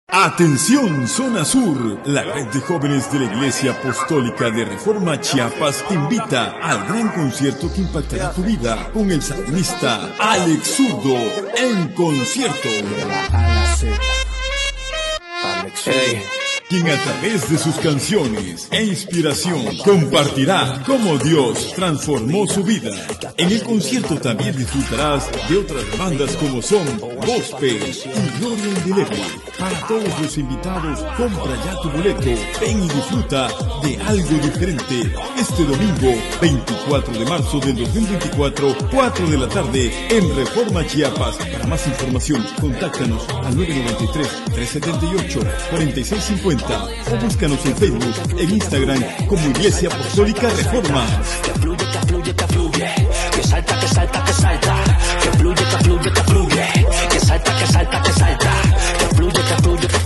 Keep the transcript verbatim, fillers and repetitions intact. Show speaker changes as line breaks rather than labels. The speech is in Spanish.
Atención, Zona Sur. La red de jóvenes de la Iglesia Apostólica de Reforma Chiapas te invita al gran concierto que impactará tu vida con el salmista Alex Zurdo en concierto. Hey. Quien a través de sus canciones e inspiración compartirá cómo Dios transformó su vida. En el concierto también disfrutarás de otras bandas como son Gospel y Gloria Indeleble. Para todos los invitados, compra ya tu boleto. Ven y disfruta de algo diferente. Este domingo, veinticuatro de marzo del dos mil veinticuatro, cuatro de la tarde, en Reforma Chiapas. Para más información, contáctanos al nueve nueve tres, tres siete ocho, cuatro seis cinco cero o búscanos en Facebook, en Instagram como Iglesia Apostólica Reforma.
Que fluye, que fluye, que fluye, que salta, que salta, que salta, que fluye, que fluye, que fluye, que salta, que salta, que salta, que fluye, que fluye, que